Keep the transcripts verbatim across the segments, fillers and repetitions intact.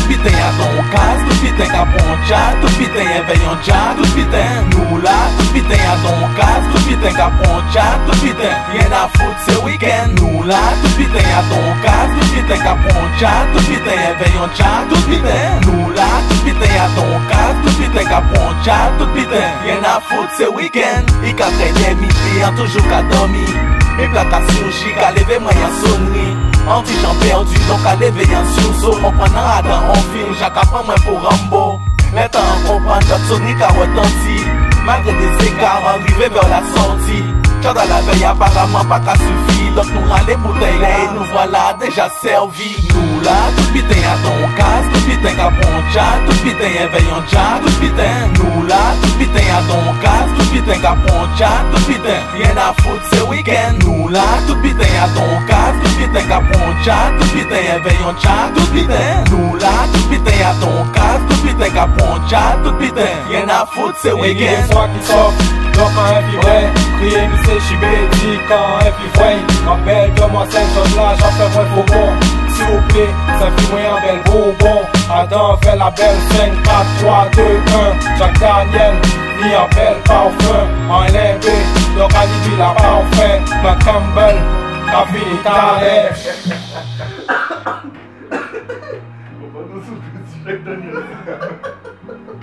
pitin à ton casse, tout pitin qu'à bon chat, tout pitin éveille en chat, tout pitin nous là, tout pitin à ton casse, tout pitin qu'à bon chat, tout pitin rien à foutre c'est week-end, nous là, tout pitin à ton casse, tout pitin qu'à bon chat, tout pitin éveille en chat, tout pitin nous là, tout pitin à ton casse, tout pitin qu'à bon chat, tout pitin rien à foutre c'est week-end, il qu'a fait des midi, en toujours qu'à dormir, mes placations chic à lever moi y'a sonnerie. En dit j'en perdu, donc à lever un sursaut. On prend un radar en film, Jacques apprend moi pour Rambo. Les temps comprendre notre sonique à retenti. Malgré des écarts, arrivé vers la sortie. Quand à la veille apparemment pas qu'à suffire. Donc nous rend les bouteilles là et nous voilà déjà servis. Nous là, tout pitin à ton casse, tout pitin qu'à bon chat, tout pitin éveille en chat, tout pitin. Nous là, tout pitin à ton casse, tout pitin qu'à bon chat, tout pitin. Rien à foutre c'est week-end. Nous là, tout pitin à ton casse, tout pitin qu'à bon chat, tout pitin éveille en chat, tout pitin. Nous là, tout pitin à ton casse, tout pitin qu'à bon chat, tout pitin. Rien à foutre c'est week-end. Soit qui sort, donc quand elle vivrait, crier mi c'est chibé, dit quand elle vivrait. Rappelle que moi cette chose là, j'en fais moi faux bon. S'il vous plaît, ça fait moi un bel bonbon. Adam fait la belle cinq, quatre, trois, deux, un. Jacques Daniel, ni un bel parfum. En L B, donc à l'idée la parfait. Ma Campbell, la vie est à l'aise.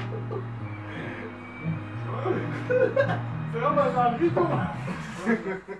C'est vraiment un rythme.